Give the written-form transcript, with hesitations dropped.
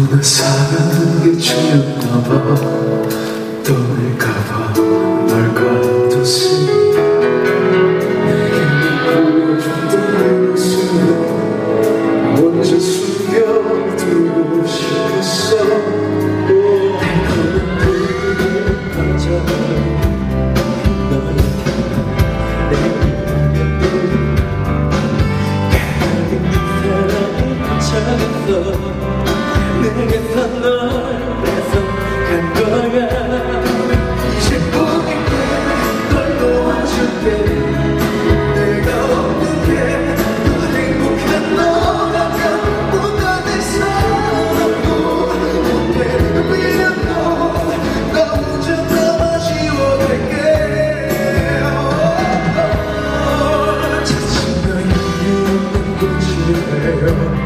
나 사랑하는 게 중요한가 봐. 떠날까봐 널 가뒀으니 내게 보여준다는 순간 먼저 숨겨두고 싶었어. 달콤한 그리움을 가져 너에게 내 가끔 사랑을 찾았어. 내게서 널 뺏어간 거야. 이제 보낼게 널 놓아줄게. 내가 없는 게 더 행복한 너라면 뭔가 내 사랑도 못해 미련도 나 혼자 다 지워낼게. 자신과 여유 없는 곳이에요.